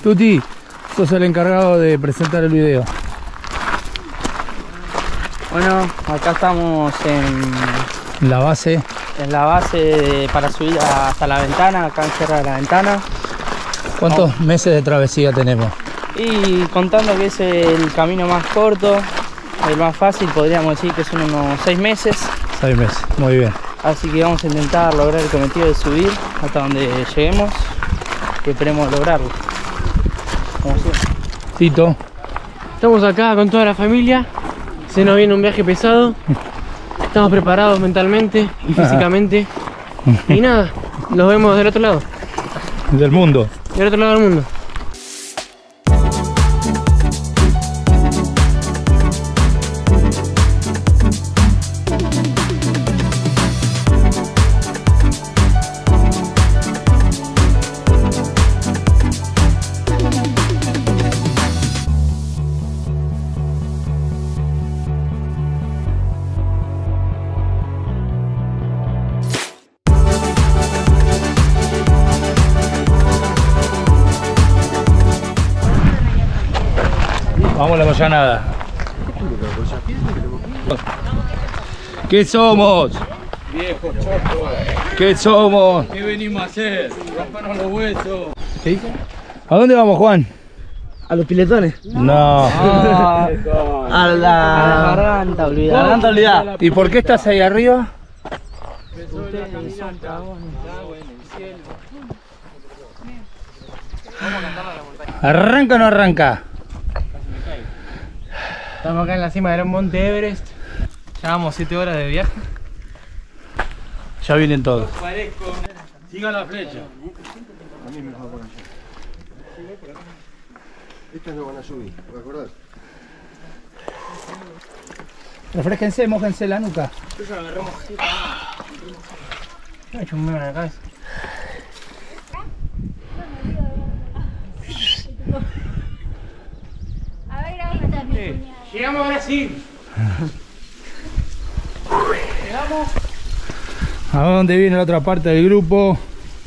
Tuti, sos el encargado de presentar el video. Bueno, acá estamos En la base. en la base para subir hasta la ventana, acá en Sierra de la Ventana. ¿Cuántos meses de travesía tenemos? Y contando que es el camino más corto, el más fácil, podríamos decir que son unos 6 meses. 6 meses, muy bien. Así que vamos a intentar lograr el cometido de subir hasta donde lleguemos y esperemos lograrlo. Como siempre. Tito. Estamos acá con toda la familia. Se nos viene un viaje pesado. Estamos preparados mentalmente y físicamente. Y nada, los vemos del otro lado. Del mundo. Del otro lado del mundo. Vamos a la Collanada. ¿Qué somos? Viejo choco, ¿Qué somos? ¿qué venimos a hacer? Rompernos los huesos. ¿Qué dice? ¿A dónde vamos, Juan? A los piletones. No. A la garganta olvidada. ¿Y por qué estás ahí arriba? Ustedes son cagones. ¿Arranca o no arranca? Estamos acá en la cima del Monte Everest. Llevamos 7 horas de viaje. Ya vienen todos. Siga la flecha. Estas no van a subir, ¿te acordás? Refresquense, mójense la nuca. Me ha hecho un miedo en la cabeza. A ver, ahí está mi cuñada. Llegamos a Brasil. ¿A dónde viene la otra parte del grupo?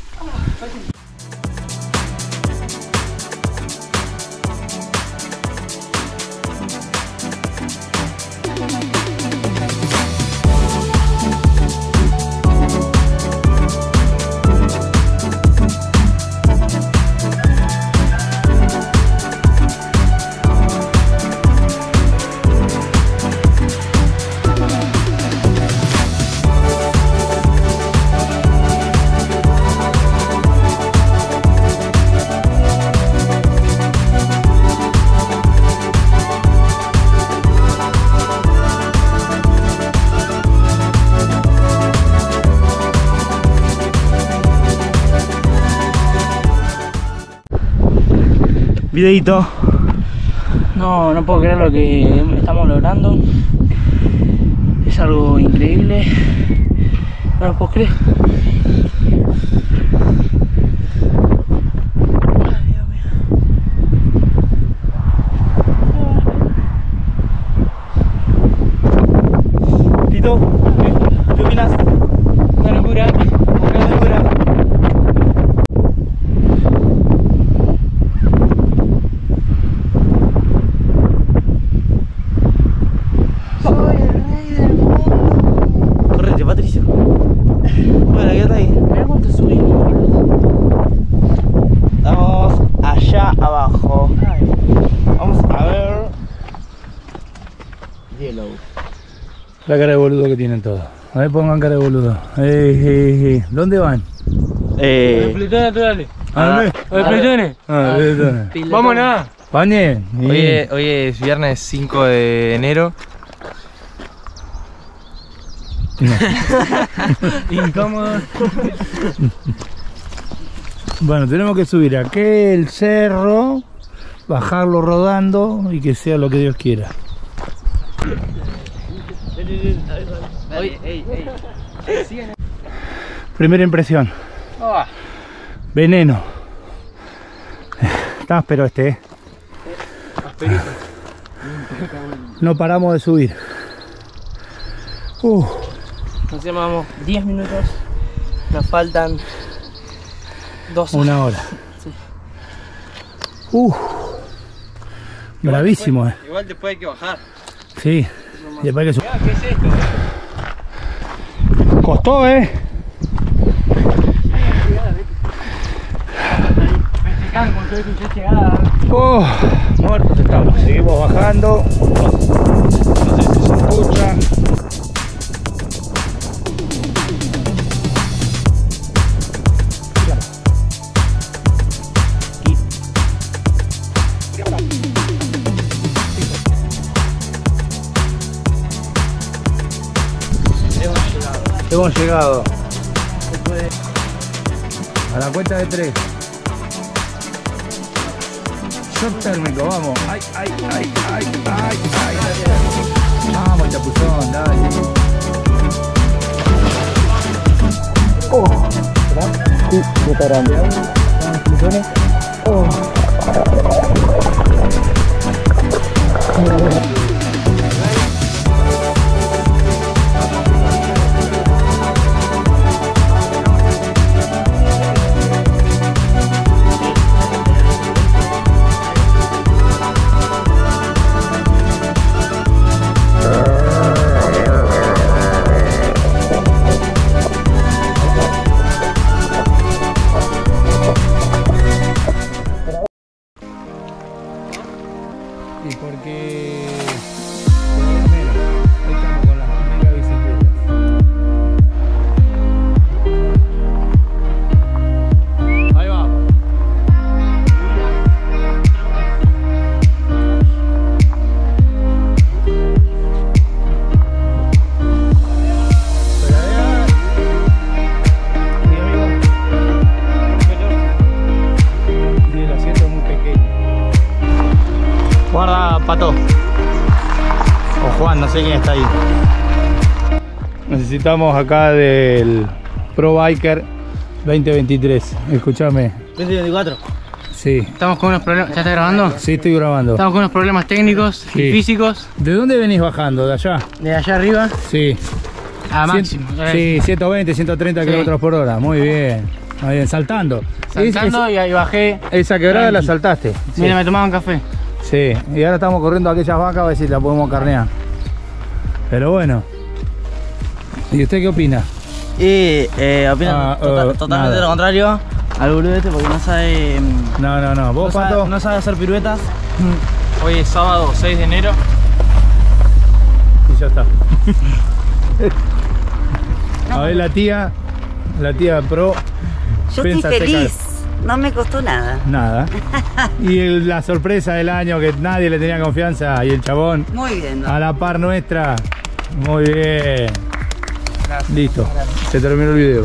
Videito. No puedo creer lo que estamos logrando. Es algo increíble. No lo puedo creer. Tito, ¿qué opinas? Una locura. Una locura. Correte, Patricio. Bueno, quédate ahí. Mira cuánto subimos. Estamos allá abajo. Vamos a ver. Yellow. La cara de boludo que tienen todos. A ver, pongan cara de boludo. ¿Dónde van? Los pelotones naturales. Los pelotones. Vamos nada. Pañe. Hoy es viernes 5 de enero. Incómodo. Bueno, tenemos que subir aquel cerro, bajarlo rodando y que sea lo que Dios quiera. Primera impresión. Veneno. Está áspero este, No paramos de subir. Nos llevamos 10 minutos. Nos faltan 12. Una hora. Sí. Bravísimo, Igual después hay que bajar. Sí, después hay que subir. ¿Qué es esto? Costó, Muertos estamos. Seguimos bajando. No sé si se escucha. Hemos llegado a la cuenta de 3. Shock térmico, vamos. Ay. Vamos, chapuzón, dale. Está grande. Y porque menos, hoy estamos con las mega bicicletas. Ahí vamos. Sí, el asiento es muy pequeño. Guarda, Pato. O Juan, no sé quién está ahí. Necesitamos acá del Pro Biker 2023. Escúchame. 2024. Sí. Estamos con unos problemas. ¿Ya está grabando? Sí, estoy grabando. Estamos con unos problemas técnicos Sí. y físicos. ¿De dónde venís bajando? ¿De allá? De allá arriba Sí. a máximo. Sí, 120, 130 Sí. kilómetros por hora. Muy bien. Muy bien, saltando. Saltando y ahí bajé. Esa quebrada la Tranqui. saltaste. Sí. Mira, me tomaban café. Sí, y ahora estamos corriendo aquellas vacas a ver si la podemos carnear. Pero bueno. ¿Y usted qué opina? Y opino totalmente nada. lo contrario al gurú este porque no sabe. No. ¿Vos, Pato? No sabe hacer piruetas. Hoy es sábado 6 de enero. Y ya está. A ver la tía Pro. Yo estoy piensa feliz, secar. no me costó nada. Nada. Y la sorpresa del año que nadie le tenía confianza y el chabón Muy bien, ¿no? a la par nuestra. Muy bien. Listo. Se terminó el video.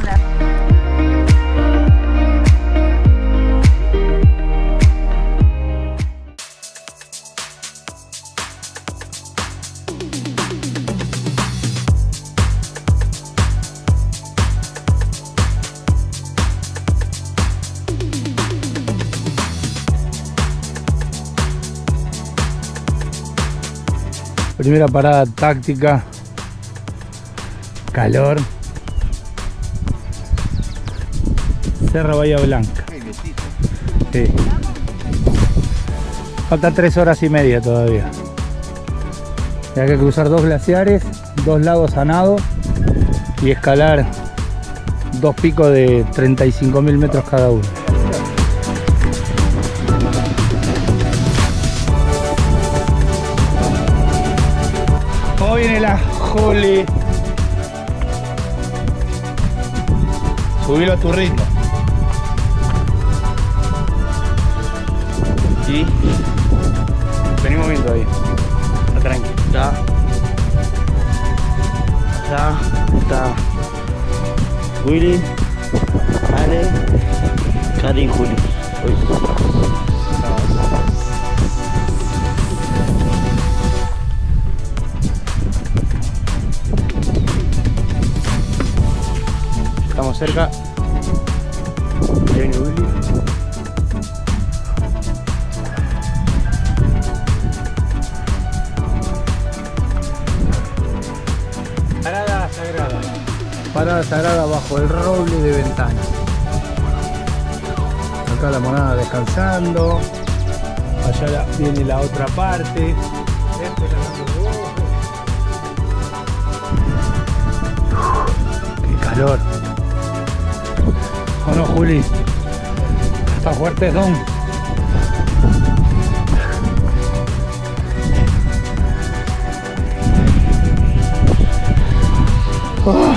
Primera parada táctica. Calor. Cerro Bahía Blanca. Sí. Faltan 3 horas y media todavía. Y hay que cruzar 2 glaciares, 2 lagos a nado y escalar 2 picos de 35.000 metros cada uno. ¿Cómo viene la Juli? Subilo a tu ritmo. Sí. Venimos viendo ahí. Está tranquilo. Allá está Willy, Ale, Karin, Juli. Estamos cerca. Ahí viene Willy. Parada sagrada. Parada sagrada bajo el roble de Ventana. Acá la monada descansando. Allá viene la otra parte. Qué calor. ¿O no, Juli? Está fuerte, son. Oh.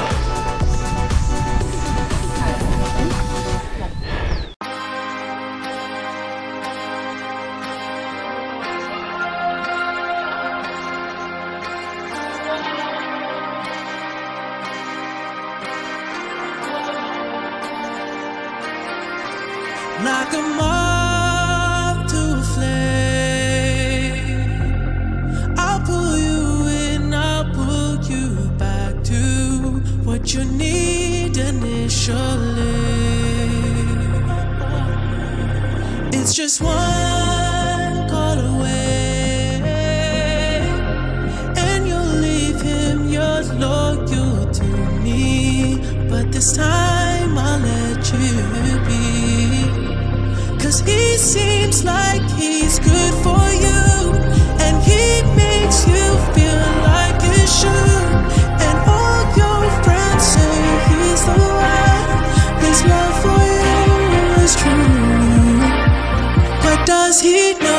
Like a moth to a flame, I'll pull you in, I'll pull you back to what you need initially. It's just one call away, and you'll leave him, you're loyal to me. But this time I'll let you be. 'Cause he seems like he's good for you, and he makes you feel like you should. And all your friends say he's the one, his love for you is true. But does he know?